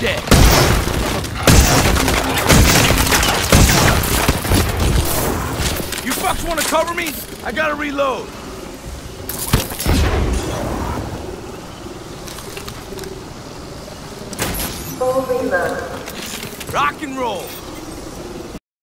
dead. You fucks wanna cover me? I gotta reload. Full reload. Rock and roll.